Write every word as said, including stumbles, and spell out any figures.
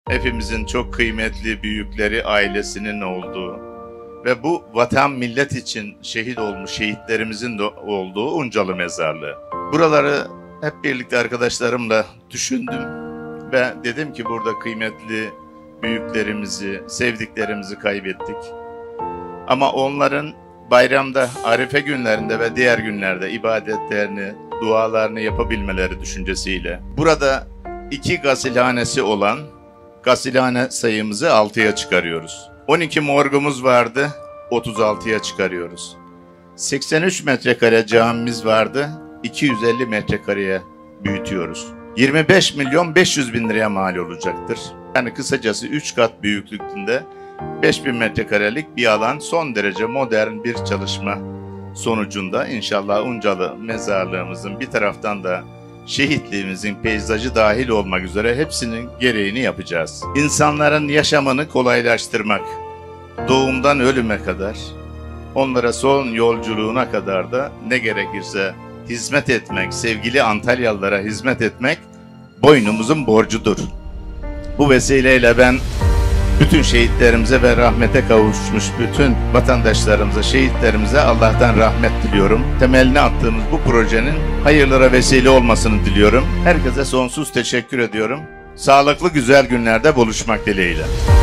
hepimizin çok kıymetli büyükleri, ailesinin olduğu ve bu vatan millet için şehit olmuş şehitlerimizin de olduğu Uncalı Mezarlığı. Buraları hep birlikte arkadaşlarımla düşündüm ve dedim ki burada kıymetli büyüklerimizi, sevdiklerimizi kaybettik. Ama onların bayramda, Arife günlerinde ve diğer günlerde ibadetlerini, dualarını yapabilmeleri düşüncesiyle burada iki gasilhanesi olan gasilhane sayımızı altıya çıkarıyoruz. on iki morgumuz vardı, otuz altıya çıkarıyoruz. seksen üç metrekare camimiz vardı, iki yüz elli metrekareye büyütüyoruz. yirmi beş milyon beş yüz bin liraya mal olacaktır. Yani kısacası üç kat büyüklükünde beş bin metrekarelik bir alan, son derece modern bir çalışma sonucunda inşallah Uncalı Mezarlığımızın bir taraftan da şehitliğimizin peyzajı dahil olmak üzere hepsinin gereğini yapacağız. İnsanların yaşamını kolaylaştırmak, doğumdan ölüme kadar, onlara son yolculuğuna kadar da ne gerekirse hizmet etmek, sevgili Antalyalılara hizmet etmek boynumuzun borcudur. Bu vesileyle ben bütün şehitlerimize ve rahmete kavuşmuş bütün vatandaşlarımıza, şehitlerimize Allah'tan rahmet diliyorum. Temelini attığımız bu projenin hayırlara vesile olmasını diliyorum. Herkese sonsuz teşekkür ediyorum. Sağlıklı güzel günlerde buluşmak dileğiyle.